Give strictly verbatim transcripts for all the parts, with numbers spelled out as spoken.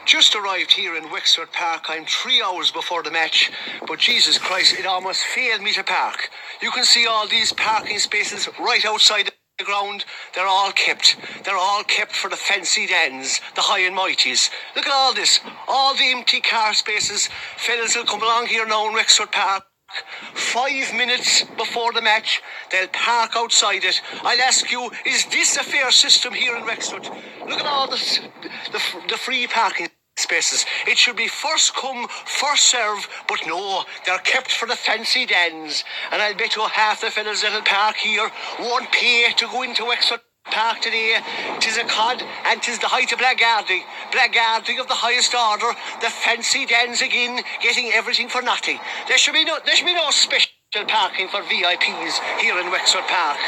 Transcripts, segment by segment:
Just arrived here in Wexford Park. I'm three hours before the match, but Jesus Christ, it almost failed me to park. You can see all these parking spaces right outside the ground. They're all kept. They're all kept for the fancied ends, the high and mighties. Look at all this. All the empty car spaces. Fellas will come along here now in Wexford Park. Five minutes before the match, they'll park outside it. I'll ask you, is this a fair system here in Wexford? Look at all the, the, the free parking spaces. It should be first come, first serve, but no, they're kept for the fancied ends. And I'll bet you half the fellas that'll park here won't pay to go into Wexford Park today. Tis a cod and tis the height of blackguarding. Blackguarding of the highest order. The fancy dens again, getting everything for nothing. There should be no there should be no special parking for V I Ps here in Wexford Park.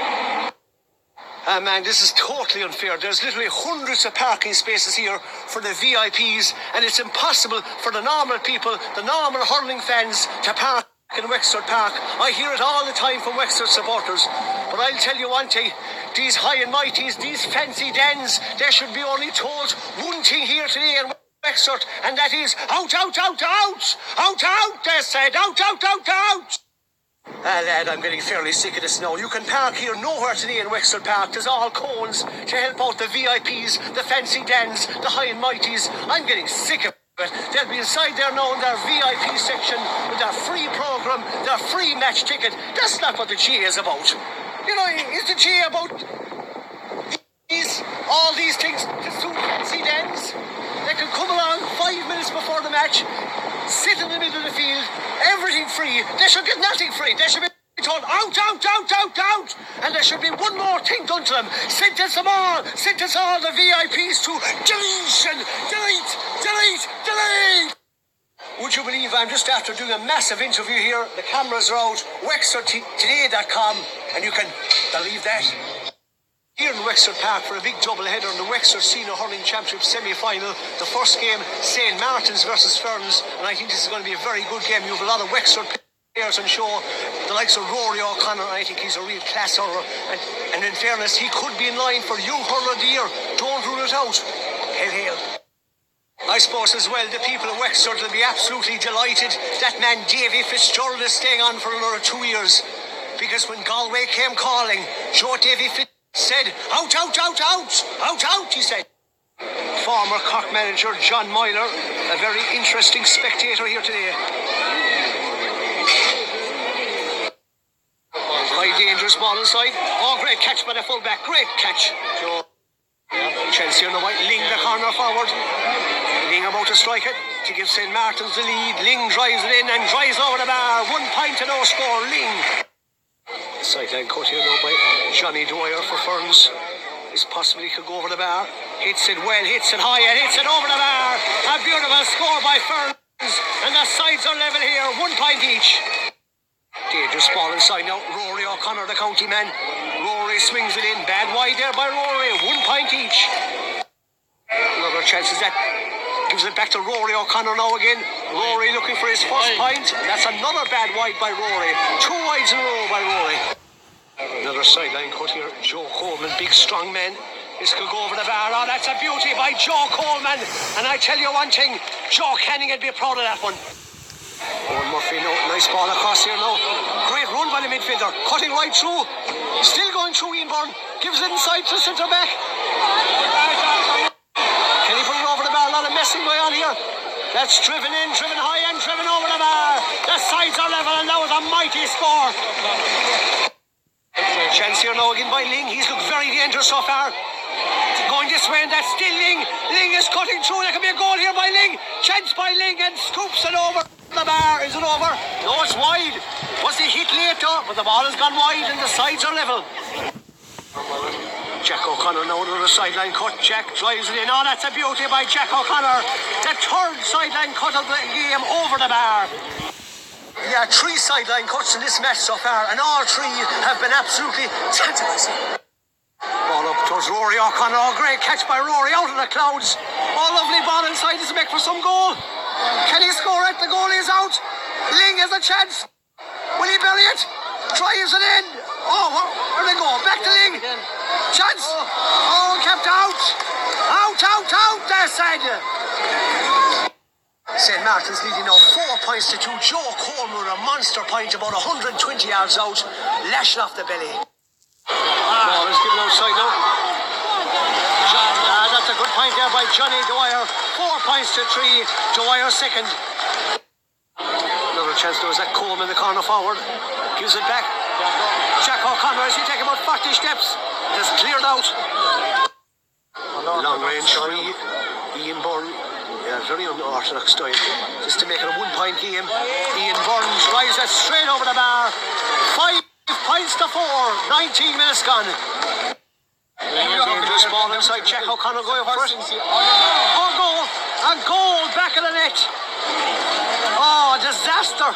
Ah man, this is totally unfair. There's literally hundreds of parking spaces here for the V I Ps, and it's impossible for the normal people, the normal hurling fans, to park in Wexford Park. I hear it all the time from Wexford supporters. But I'll tell you one thing, these high and mighties, these fancy dens, they should be only told one thing here today in Wexford, and that is out, out, out, out! Out, out, they said, out, out, out, out! Ah lad, I'm getting fairly sick of this now. You can park here nowhere today in Wexford Park. There's all cones to help out the V I Ps, the fancy dens, the high and mighties. I'm getting sick of it. They'll be inside there now in their V I P section with their free programme, their free match ticket. That's not what the G is about. You know, is the G about these, all these things to suit fancy dens? They can come along five minutes before the match, sit in the middle of the field, everything free. They should get nothing free. They should be told out, out, out, out, out. And there should be one more thing done to them. Sentence them all. Sentence all the V I Ps to deletion. Delete, delete, delete. Would you believe I'm just after doing a massive interview here? The cameras are out. Wexford Today dot com, and you can believe that. Here in Wexford Park for a big doubleheader in the Wexford Senior Hurling Championship semi-final. The first game, Saint Martin's versus Ferns, and I think this is going to be a very good game. You have a lot of Wexford players on show, the likes of Rory O'Connor. I think he's a real class hurler, and, and in fairness, he could be in line for Young Hurler of the Year. Don't rule it out. Hail, hail. I suppose as well the people of Wexford will be absolutely delighted that man Davy Fitzgerald is staying on for another two years, because when Galway came calling, Joe Davy Fitzgerald said, out, out, out, out, out, out, he said. Former Cork manager John Moyler, a very interesting spectator here today. Quite dangerous ball inside. Oh, great catch by the fullback, great catch. Joe. Chelsea on the white, Ling the corner forward. Ling about to strike it to give Saint Martin's the lead. Ling drives it in and drives over the bar. One point to no score, Ling. Sideline cut here now by Johnny Dwyer for Ferns. This possibly could go over the bar. Hits it well, hits it high, and hits it over the bar. A beautiful score by Ferns. And the sides are level here, one point each. Dangerous ball inside now. Rory O'Connor, the county man. Rory swings it in. Bad wide there by Rory. One point each. Another chance is that. Gives it back to Rory O'Connor now again. Rory looking for his first point. That's another bad wide by Rory. Two wides in a row by Rory. Another sideline cut here. Joe Coleman, big strong man. This could go over the bar. Oh, that's a beauty by Joe Coleman. And I tell you one thing, Joe Canning would be proud of that one. Owen Murphy now. Nice ball across here now. Great run by the midfielder. Cutting right through. Still going through Ian. Gives it inside to centre back. Can he put it over the bar? A lot of messing going on here. That's driven in, driven high and driven over the bar. The sides are level and that was a mighty score. Chance here now again by Ling. He's looked very dangerous so far. Going this way and that's still Ling. Ling is cutting through. There could be a goal here by Ling. Chance by Ling and scoops it over the bar. Is it over? No, it's wide. Was he hit late though? But the ball has gone wide and the sides are level. Jack O'Connor now to the sideline cut. Jack drives it in. Oh, that's a beauty by Jack O'Connor. The third sideline cut of the game over the bar. Yeah, three sideline cuts in this match so far, and all three have been absolutely tantalising. Ball up towards Rory O'Connor. Oh, great catch by Rory out of the clouds. Oh, lovely ball inside. Does he make for some goal? Can he score it? The goal is out. Ling has a chance. Will he bury it? Drives it in. Oh, where they go? Back to Ling. Chance. Oh, kept out. Out, out, out, they said. Saint Martin's leading now four points to two. Joe Coleman with a monster point about one hundred twenty yards out, lashing off the belly. Ball is given outside now. John, uh, that's a good point there by Johnny Dwyer. Four points to three. Dwyer second. Another chance now is that Coleman in the corner forward. Gives it back. Jack O'Connor, as he take about forty steps. It is cleared out. Long range three. Ian Byrne. Yeah, very unorthodox style. Just to make it a one point game. Ian Byrne drives it straight over the bar. Five points to four. nineteen minutes gone. Dangerous ball inside. Jack O'Connor going for it. Oh, goal. A goal back of the net. Oh, disaster.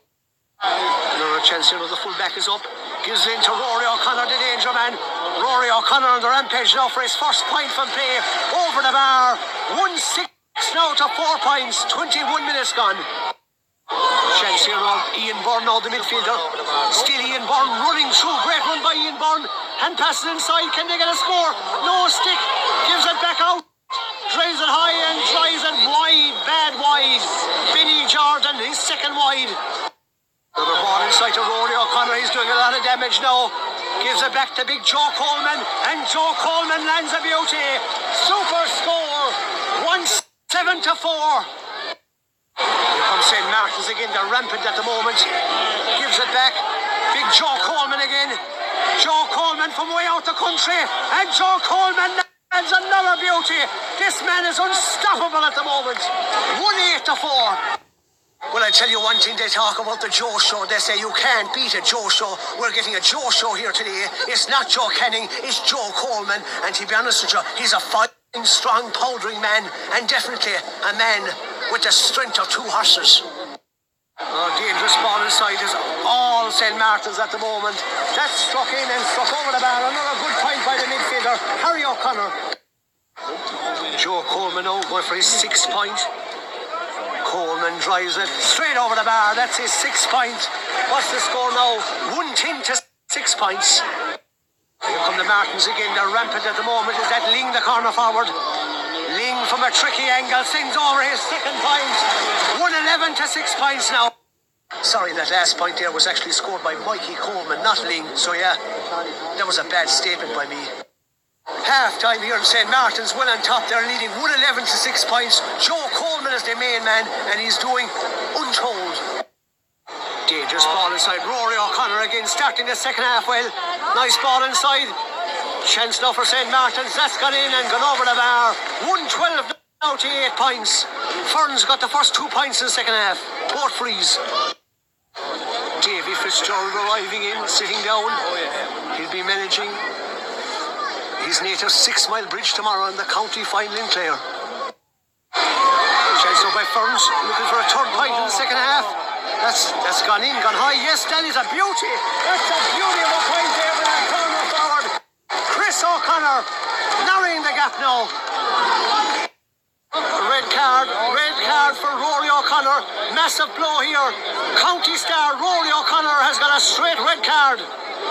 Another chance here. The full back is up. Gives it into Rory O'Connor, the danger man. Rory O'Connor on the rampage now for his first point from play. Over the bar. one six now to four points. twenty-one minutes gone. Chance here now. Ian Byrne now, the midfielder. Still Ian Byrne running through. Great run by Ian Byrne. Hand passes inside. Can they get a score? No stick. Gives it back out. Drives it high and drives it wide. Bad wide. Benny Jordan, his second wide. Another ball inside to Rory O'Connor. He's doing a lot of damage now. Gives it back to big Joe Coleman. And Joe Coleman lands a beauty. Super score. one seven to four. Here comes Saint Martin's again. They're rampant at the moment. Gives it back. Big Joe Coleman again. Joe Coleman from way out the country. And Joe Coleman lands another beauty. This man is unstoppable at the moment. one eight to four. Well, I tell you one thing, they talk about the Joe Show. They say you can't beat a Joe Show. We're getting a Joe Show here today. It's not Joe Canning, it's Joe Coleman. And to be honest with you, he's a fighting, strong, powdering man. And definitely a man with the strength of two horses. Oh, dangerous ball inside is all Saint Martin's at the moment. That's struck in and struck over the bar. Another good point by the midfielder, Harry O'Connor. Joe Coleman now going for his sixth point. Coleman drives it straight over the bar. That's his six point. What's the score now? one ten to six points. Here come the Martins again. They're rampant at the moment. Is that Ling, the corner forward? Ling from a tricky angle sends over his second point. one eleven to six points now. Sorry, that last point there was actually scored by Mikey Coleman, not Ling. So yeah, that was a bad statement by me. Half time here in Saint Martin's, well on top. They're leading one eleven to six points. Joe Coleman is the main man, and he's doing untold. Dangerous ball inside. Rory O'Connor again, starting the second half well. Nice ball inside. Chance now for Saint Martin's. That's gone in and gone over the bar. one twelve now to eight points. Ferns got the first two points in the second half. Both frees. Davy Fitzgerald arriving in, sitting down. He'll be managing his native Six Mile Bridge tomorrow in the county final in Clare. Chance now by Ferns, looking for a third point in the second half. That's that's gone in, gone high. Yes, that is a beauty. That's a beauty of a point there with that corner forward. Chris O'Connor narrowing the gap now. Red card, red card for Rory O'Connor. Massive blow here. County star Rory O'Connor has got a straight red card.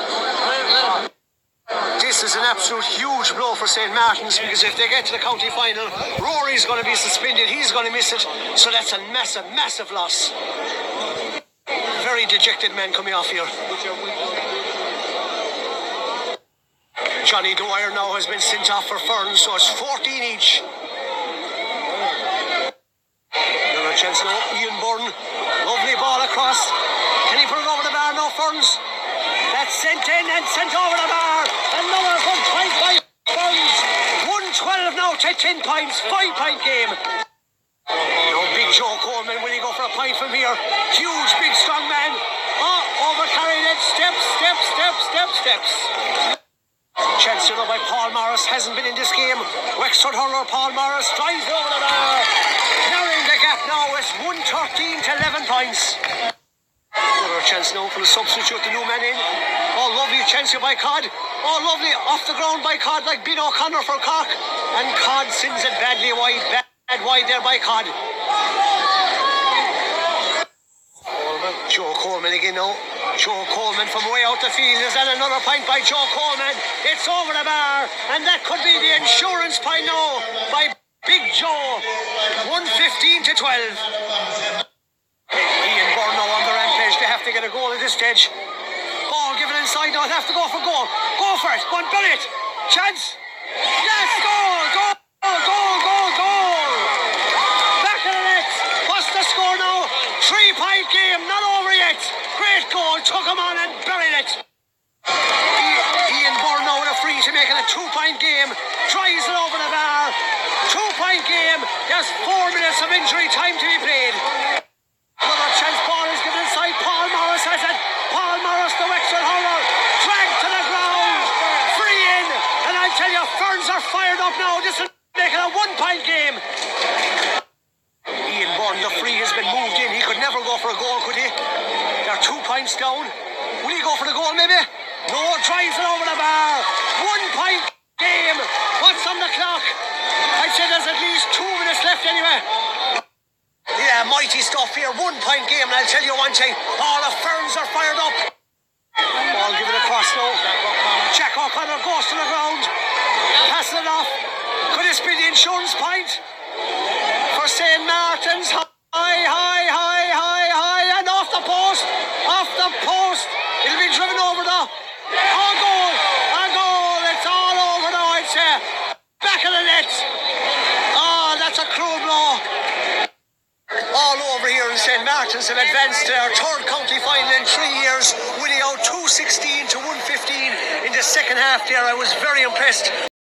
This is an absolute huge blow for Saint Martin's, because if they get to the county final, Rory's going to be suspended, he's going to miss it, so that's a massive, massive loss. Very dejected man coming off here. Johnny Dwyer now has been sent off for Ferns, so it's fourteen each. Another chance now, Ian Byrne, lovely ball across. Can he put it over the bar now, Ferns? That's sent in and sent over the bar. Another good point by Ferns. one twelve now to ten points. Five point game. No, big Joe Coleman. Will he go for a point from here? Huge, big, strong man. Oh, over carried it. Steps, steps, steps, steps, steps. Chance here by Paul Morris. Hasn't been in this game. Wexford hurler Paul Morris drives over the bar. Narrowing the gap now. It's one thirteen to eleven points. Another chance now for the substitute, the new man in. Oh, lovely chance here by Cod. Oh, lovely off the ground by Cod, like Bin O'Connor for Cork. And Cod sends it badly wide, bad wide there by Cod. Joe Coleman again now. Joe Coleman from way out the field. Is that another point by Joe Coleman? It's over the bar, and that could be the insurance point now by Big Joe, one fifteen to twelve. Ian Burno on the rampage. They have to get a goal at this stage. Ball given inside now. They have to go for goal. Go for it. Go and bury it. Chance. Yes, goal, goal, goal, goal, goal. Back of the net. What's the score now? Three-point game. Not over yet. Great goal. Took him on and buried it. Ian Burno with a free to make it a two-point game. Drives it over the bar. Two-point game. There's four minutes of injury time to be played. Another chance. Ball is given inside. Paul Morris has it. Paul Morris, the Wexford hurler, dragged to the ground. Free in. And I tell you, Ferns are fired up now. This will make it a one-point game. Ian Byrne, the free has been moved in. He could never go for a goal, could he? They're two points down. Will he go for the goal, maybe? No, drives it over the bar. One-point game. What's on the clock? I'd say there's at least two minutes left anyway. Yeah, mighty stuff here. One-point game, and I'll tell you one thing. All the Ferns are fired up. Ball given across now. Jack O'Connor goes to the ground. Passing it off. Could this be the insurance point for Saint Martin's? High, high, high, high, high, and off the post. Off the post. It'll be driven over the... Oh, goal. A goal. It's all over now, I'd say. Back of the net. Oh, that's a cruel blow. All over here in Saint Martin's have advanced to their third county final in three years, winning out two sixteen to one fifteen in the second half there. I was very impressed